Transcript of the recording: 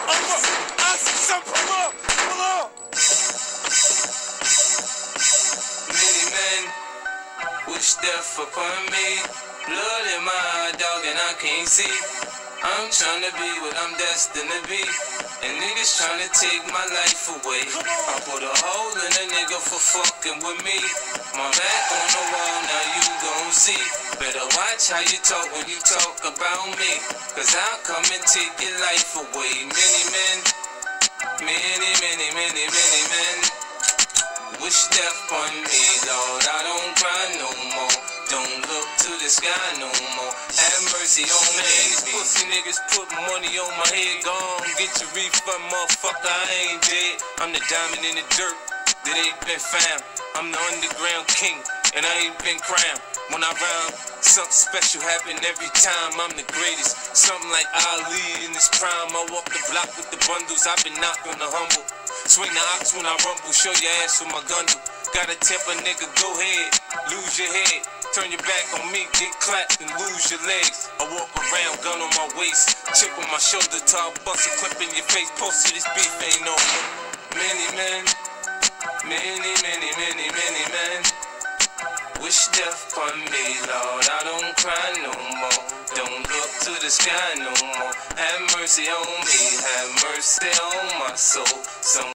Many men wish death upon me. Blood in my eye, dog, and I can't see. I'm tryna be what I'm destined to be, and niggas tryna take my life away. I put a hole in a nigga for fucking with me. My back on the wall, now you gon' see. Better watch how you talk when you talk about me, cause I'll come and take your life away. Many men, many men wish death on me, Lord. I don't cry no more. Don't look to the sky no more. Have mercy on me. These pussy niggas put money on my head. Gone, get your refund, motherfucker. I ain't dead. I'm the diamond in the dirt that ain't been found. I'm the underground king, and I ain't been crowned. When I rhyme, something special happen every time. I'm the greatest. Something like Ali in his prime. I walk the block with the bundles. I've been knocked on the humble. Swing the ox when I rumble. Show your ass with my gun. Gotta tip a nigga, go ahead. Lose your head. Turn your back on me, get clapped and lose your legs. I walk around, gun on my waist, chip on my shoulder, till I bust a clip in your face. Post to this beef ain't over. Many men wish death on me, Lord. I don't cry no more. Don't look to the sky no more. Have mercy on me, have mercy on my soul.